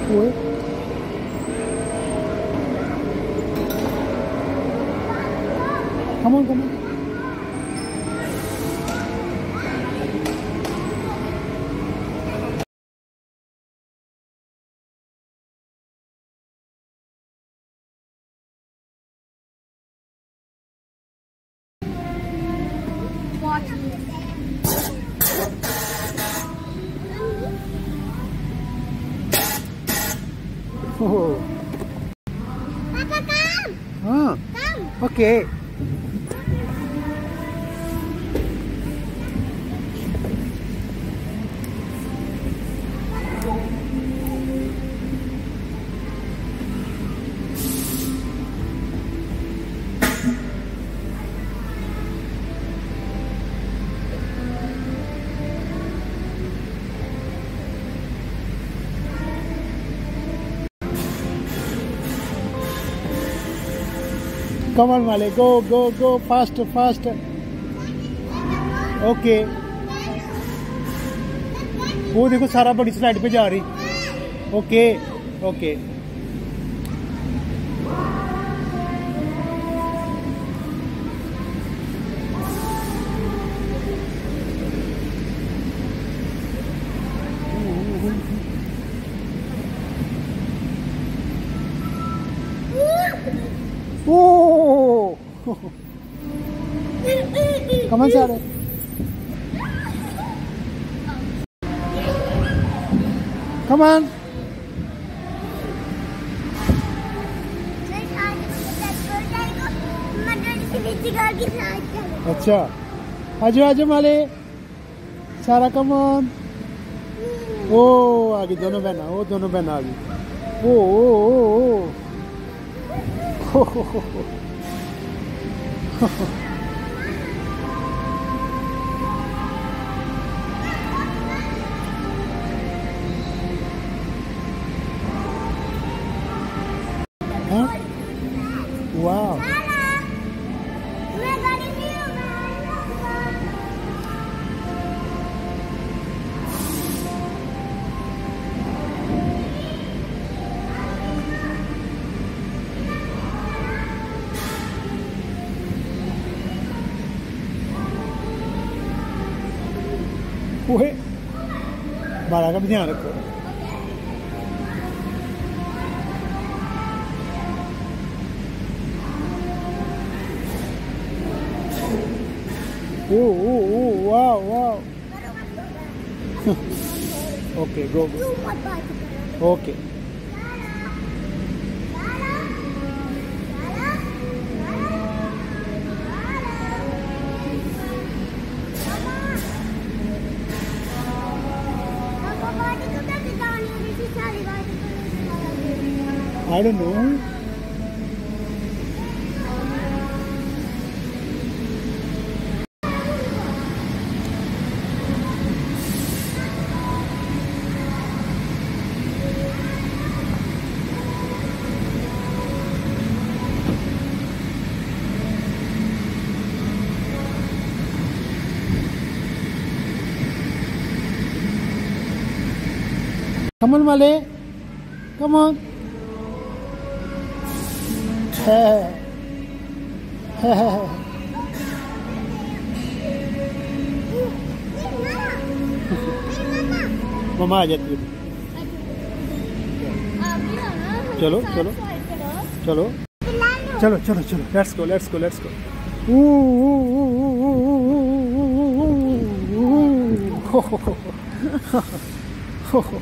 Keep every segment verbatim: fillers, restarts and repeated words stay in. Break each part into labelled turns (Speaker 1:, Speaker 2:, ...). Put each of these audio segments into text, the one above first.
Speaker 1: ओए come on come on
Speaker 2: watch me.
Speaker 1: oh
Speaker 2: Papa, come.
Speaker 1: ah
Speaker 2: Come.
Speaker 1: okay come on Male go go go fast fast okay वो देखो सारा बड़ी slide पे जा रही okay okay Oh! Come on, Sarah. Come on. अच्छा आजो आजो माले सारा कम ऑन ओ आगे दोनों बहना वो दोनों बहना आगे ओ ओ ओ हो हो हो हो हाँ वाह ओए बारह का भी ध्यान रखो oh oh oh wow wow okay go go okay I don't know. Come on, Male. Come on. मम्मा आ जाती है चलो चलो चलो चलो चलो चलो let's go let's go let's go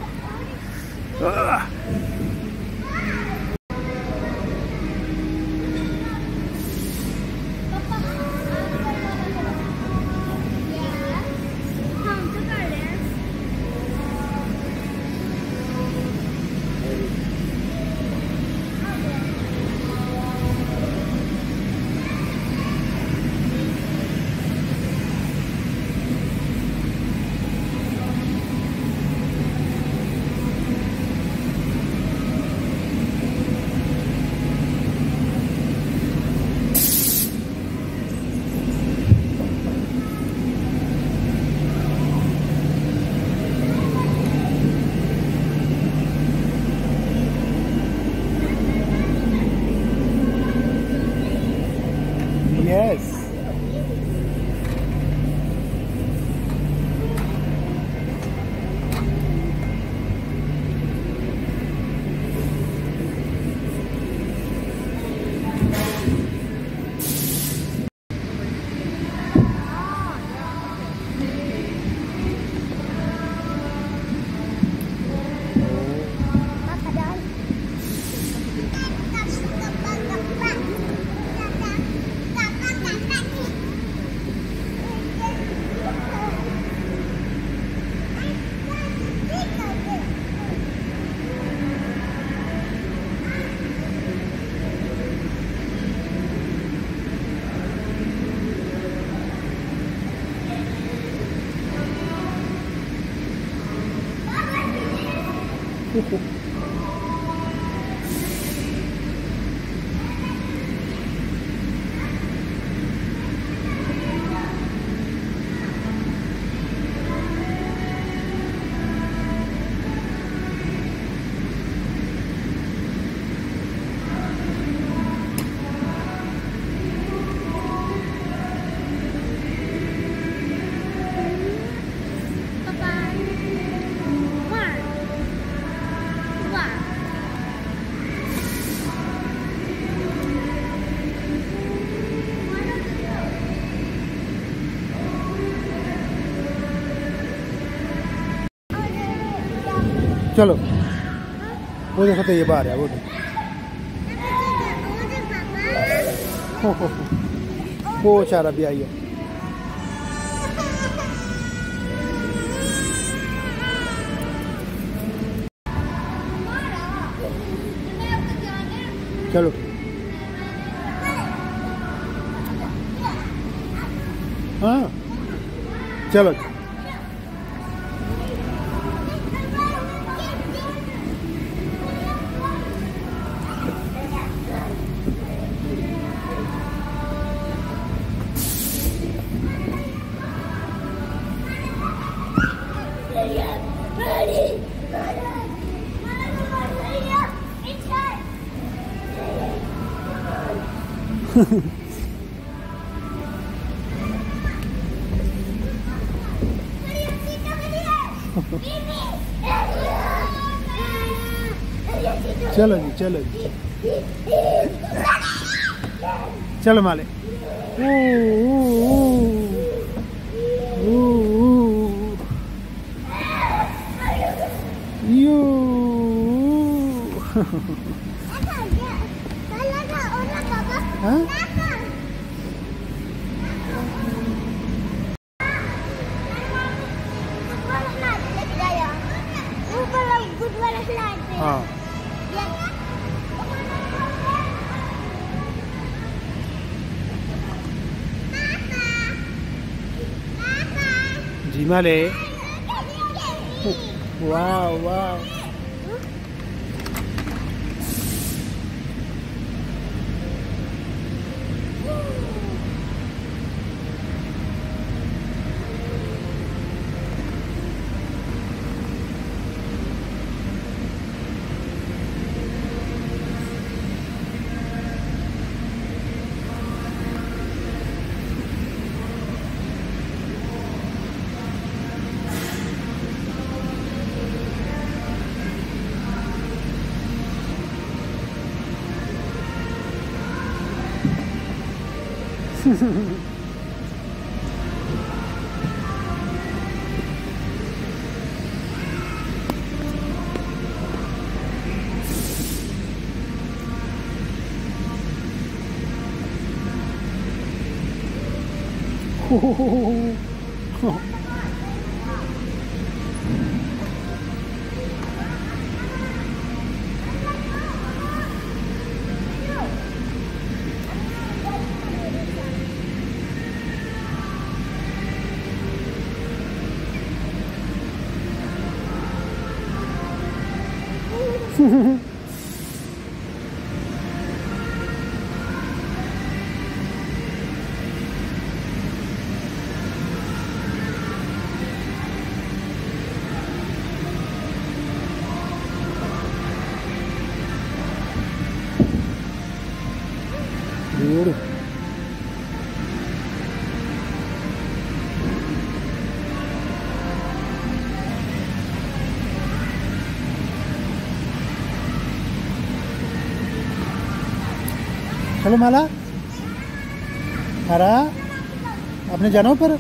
Speaker 1: चलो वो देखो तो ये बाहर है वो देखो। हो हो हो वो चारा भी आई है। चलो हाँ चलो चलो जी चलो जी चलो माले। ओ, ओ, ओ, ओ, यू हाँ? हाँ जी माले। वाह वाह Beautiful. चलो माला हरा आपने जाना ऊपर।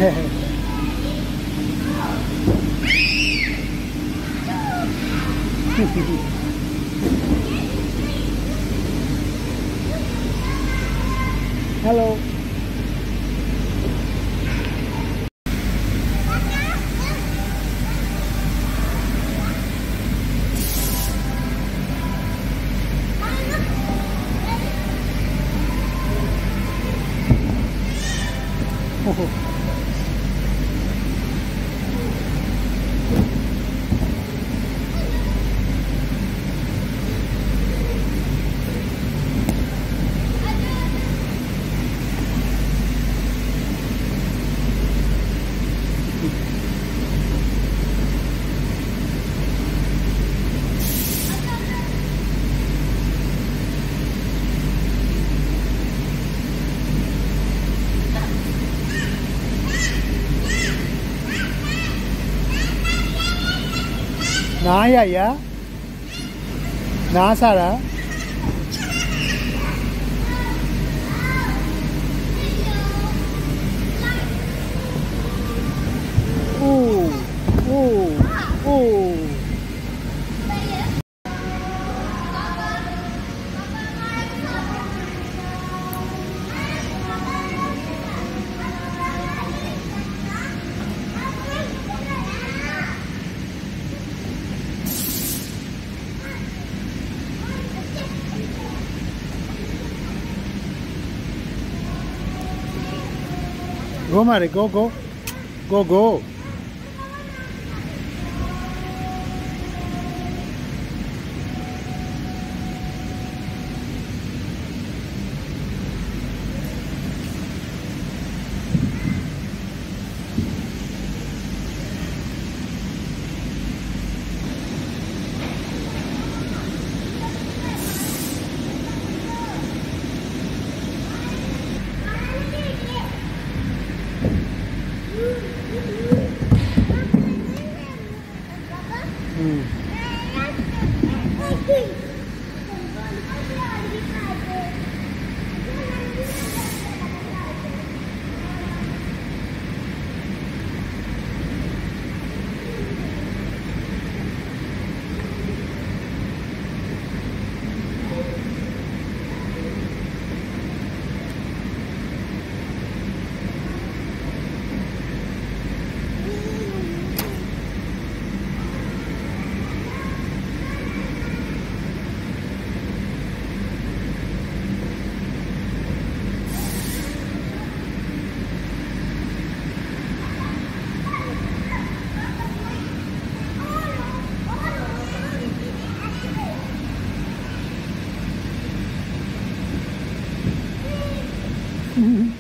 Speaker 1: Hello. Oh. Na ya ya. Na Sarah. Oh, oh, oh. Go, Mari, go, go. Go, go. Hmm. Mm-hmm.